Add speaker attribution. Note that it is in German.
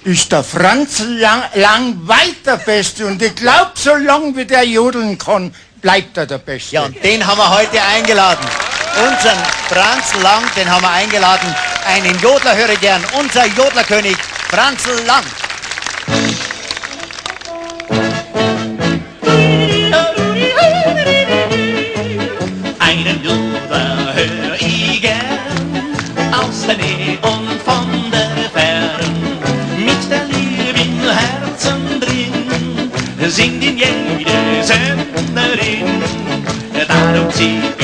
Speaker 1: ist der Franz Lang weit der Beste. Und ich glaube, so lange wie der jodeln kann, bleibt er der Beste.
Speaker 2: Ja, und den haben wir heute eingeladen. Unseren Franz Lang, den haben wir eingeladen. Einen Jodler höre ich gern. Unser Jodlerkönig, Franz Lang.
Speaker 3: Einen Jodler höre ich gern, aus der Nähe und von der Fern. Mit der Liebe im Herzen drin, singt ihn jede Sängerin. Darum zieht